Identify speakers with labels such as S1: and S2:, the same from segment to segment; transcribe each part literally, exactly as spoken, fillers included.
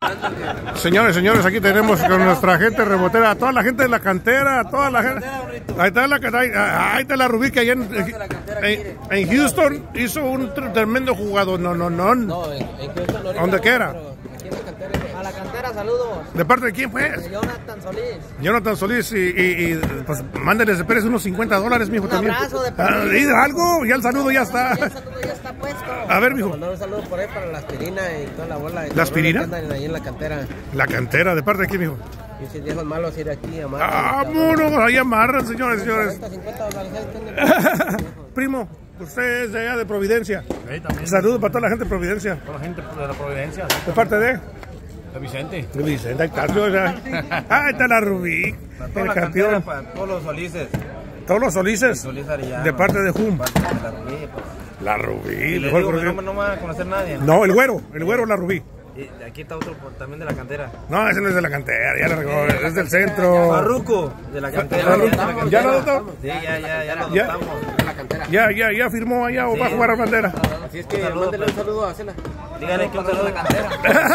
S1: Señores, señores, aquí tenemos con nuestra gente rebotera, a toda la gente de la cantera, a toda la gente. Ahí está la ahí, ahí está la Rubí que allá en, en, en Houston hizo un tremendo jugador. No, no, no.
S2: No, en, en Houston ahorita.
S1: ¿Dónde que era?
S2: Aquí en la cantera. A la cantera, saludos.
S1: ¿De parte de quién fue?
S2: De Jonathan Solís.
S1: Jonathan Solís y, y, y pues mándeles de Pérez unos cincuenta dólares, mijo,
S2: Un
S1: también.
S2: abrazo de
S1: Ah, y algo, ya el saludo ya está.
S2: Ya el saludo ya está puesto.
S1: A ver, mijo.
S2: Mandar un saludo por ahí para la aspirina y toda la bola.
S1: ¿La aspirina?
S2: Que andan ahí en la cantera.
S1: La cantera, ¿de parte de quién, mijo?
S2: Y si viejos malos ir aquí a amarrar.
S1: ¡Vámonos! Ahí amarran, señores, señores.
S2: cuarenta, cincuenta dólares.
S1: Primo, usted es de allá de Providencia.
S3: Sí, también.
S1: Saludos para toda la gente de Providencia.
S3: Toda la gente de la Providencia.
S1: ¿De parte de?
S3: De Vicente.
S1: De Vicente, ahí está. Ah, ahí está la Rubí.
S4: Toda
S1: El
S4: la
S1: campeón.
S4: cantera para todos los solices.
S1: Todos los solices.
S4: Solís Arellano.
S1: De parte de Jum.
S4: De la Rubí, pues.
S1: La Rubí.
S4: Y les
S1: mejor
S4: digo que
S1: conocido.
S4: no, no me va a conocer nadie.
S1: No, el güero. El güero, la Rubí.
S4: Y aquí está otro por- también de la cantera.
S1: No, ese no es de la cantera, ya lo recuerdo, es del centro.
S4: Farruco, de la cantera.
S1: Farruco.
S4: Ya, de la cantera.
S1: ¿Ya lo adoptó?
S4: Sí, ya, ya, ya lo
S1: Ya.
S4: adoptamos.
S2: De la cantera.
S1: Ya, ya, ya firmó allá o va a jugar a bandera.
S2: Así es que
S4: Saludos,
S2: mándele un saludo a Cela.
S4: Dígale que un saludo de la cantera.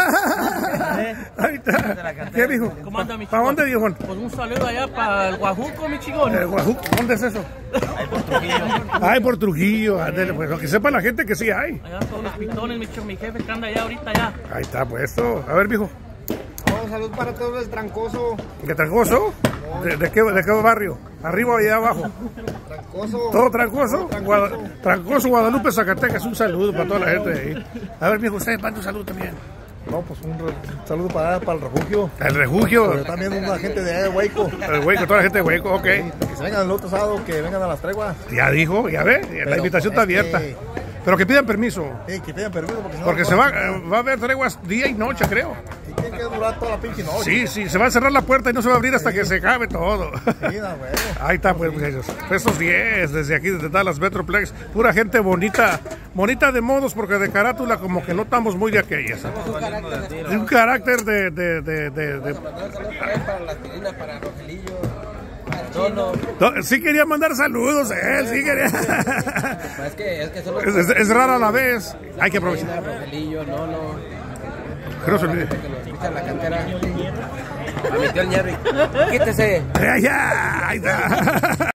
S1: Ahí está. ¿Qué dijo?
S5: ¿Cómo anda, mi
S1: ¿Para
S5: chico?
S1: dónde, viejo?
S5: Pues un saludo allá para el Guajuco, mi chigón.
S1: El Guajuco, ¿dónde es eso?
S4: Ahí por Trujillo.
S1: Ay, por Trujillo, ándale, pues lo que sepa la gente que sí hay.
S5: Allá todos los pitones, mi, chico, mi jefe que anda allá ahorita ya.
S1: Ahí está puesto. A ver, viejo.
S2: Oh, salud para todos el trancoso.
S1: ¿Qué trancoso? ¿De, de qué, ¿De qué barrio? ¿Arriba o allá abajo?
S2: Trancoso.
S1: ¿Todo trancoso? Guada- trancoso, Guadalupe, Zacatecas. Un saludo para toda la gente de ahí. A ver, viejo, usted manda un saludo también.
S6: No, pues un, re- un saludo para, para el refugio.
S1: El refugio.
S6: Pero también una gente de allá de Hueco.
S1: El Hueco, toda la gente de Hueco, ok.
S6: Que se vengan el otro sábado, que vengan a las treguas.
S1: Ya dijo, ya ve, la
S6: Pero,
S1: invitación está
S6: es que-
S1: abierta. Pero que pidan permiso.
S6: Eh, que pidan permiso porque, si no,
S1: Porque
S6: no
S1: se va,
S6: pueden-
S1: eh, va a haber treguas día y noche, creo.
S6: Y tiene que durar toda la pinche noche.
S1: Sí, sí, se va a cerrar la puerta y no se va a abrir hasta que se acabe todo.
S6: Sí, no, bueno.
S1: Ahí está, pues, muchachos. Estos diez, desde aquí, desde Dallas Metroplex. Pura gente bonita, bonita de modos, porque de carátula como que no estamos muy de aquellas. De un carácter de... de, de, de, de-
S2: Para la aspirina, para Rogelillo. Para Cholo.
S1: No, sí quería mandar saludos, él, sí quería.
S2: Es que, es que son los.
S1: Es, es- es rara a la vez. Hay que aprovechar.
S2: Rogelillo, no, no.
S1: Que no se olvide.
S2: Que nos escucha la cantera. A mi tío el Jerry. Quítese.
S1: Ya, ya, ahí está.